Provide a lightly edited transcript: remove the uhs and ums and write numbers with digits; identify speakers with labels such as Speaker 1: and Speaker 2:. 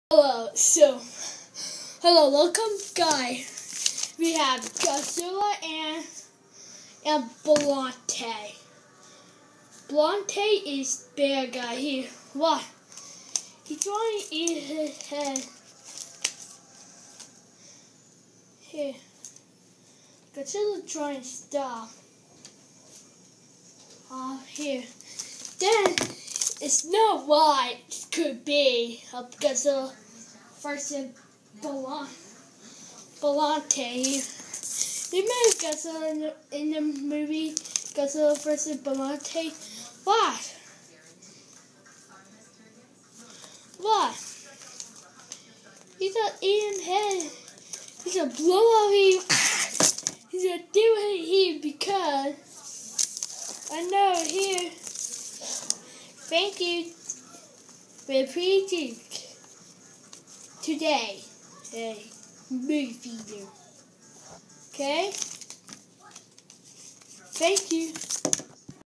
Speaker 1: Hello, welcome, guys. We have Godzilla and Biollante. Biollante is bad guy here. What? He's trying to eat his head. Here. Godzilla trying to stop. Here. Then it's not why it could be Godzilla versus Biollante. Remember Godzilla in the movie Godzilla versus Biollante? What? What? He's not eating head. He's gonna blow up here. He's gonna do it here because I know here. Thank you for preaching today. Movie video. Okay? Thank you.